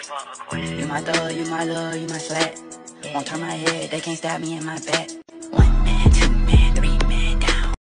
You my thug, you my love, you my slack. Won't turn my head, they can't stab me in my back.